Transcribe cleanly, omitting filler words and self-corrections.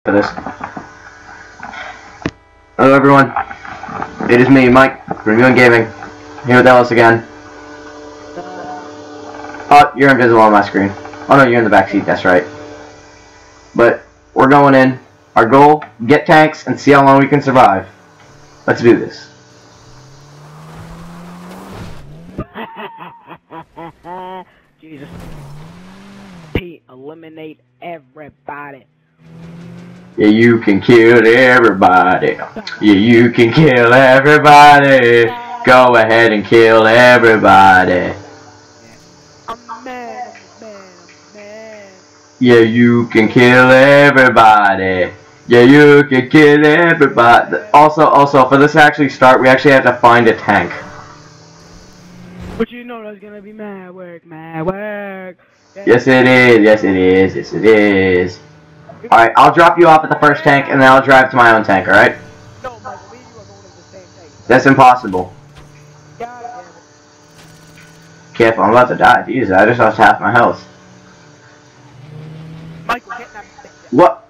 For this. Hello everyone, it is me, Mike, from UNGaming, here with Ellis again. Oh, you're invisible on my screen. Oh no, you're in the back seat, that's right. But, we're going in. Our goal, get tanks and see how long we can survive. Let's do this. Jesus. Pete, eliminate everybody. Yeah, you can kill everybody. Yeah, you can kill everybody. Go ahead and kill everybody. I'm mad, man. Yeah, you can kill everybody. Yeah, you can kill everybody. Also, for this to actually start, we actually have to find a tank. But you know that's gonna be mad work. Yes, it is. Alright, I'll drop you off at the first tank, and then I'll drive to my own tank, alright? No, Michael, me and you are going to the same tank. That's impossible. God damn it. Careful, I'm about to die. Jesus, I just lost half my health. Michael, get that. What?